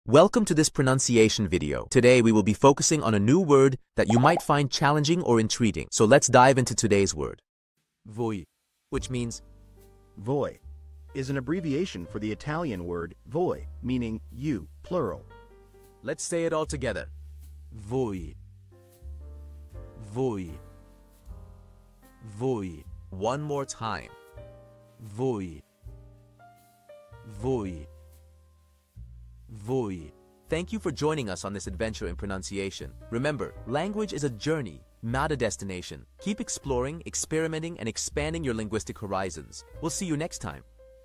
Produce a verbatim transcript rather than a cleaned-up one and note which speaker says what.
Speaker 1: Welcome to this pronunciation video. Today we will be focusing on a new word that you might find challenging or intriguing. So let's dive into today's word. Voi, which means
Speaker 2: Voi is an abbreviation for the Italian word voi, meaning you, plural.
Speaker 1: let's say it all together. Voi. Voi. Voi. One more time. Voi. Voi. Voi. Thank you for joining us on this adventure in pronunciation. Remember, language is a journey, not a destination. Keep exploring, experimenting, and expanding your linguistic horizons. We'll see you next time.